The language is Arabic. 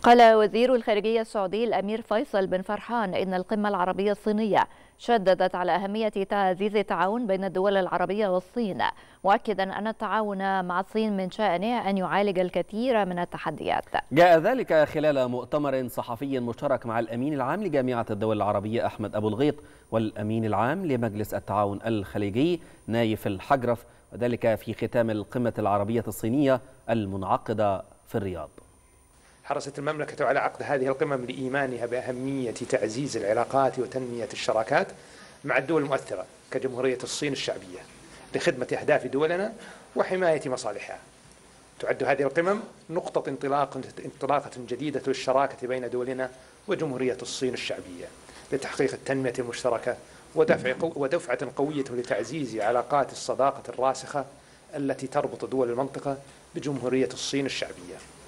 قال وزير الخارجية السعودي الأمير فيصل بن فرحان إن القمة العربية الصينية شددت على أهمية تعزيز التعاون بين الدول العربية والصين، مؤكدا أن التعاون مع الصين من شأنه أن يعالج الكثير من التحديات. جاء ذلك خلال مؤتمر صحفي مشترك مع الأمين العام لجامعة الدول العربية أحمد أبو الغيط والأمين العام لمجلس التعاون الخليجي نايف الحجرف، وذلك في ختام القمة العربية الصينية المنعقدة في الرياض. حرصت المملكة على عقد هذه القمم لإيمانها بأهمية تعزيز العلاقات وتنمية الشراكات مع الدول المؤثرة كجمهورية الصين الشعبية لخدمة أهداف دولنا وحماية مصالحها. تعد هذه القمم نقطة انطلاقة جديدة للشراكة بين دولنا وجمهورية الصين الشعبية لتحقيق التنمية المشتركة ودفعة قوية لتعزيز علاقات الصداقة الراسخة التي تربط دول المنطقة بجمهورية الصين الشعبية.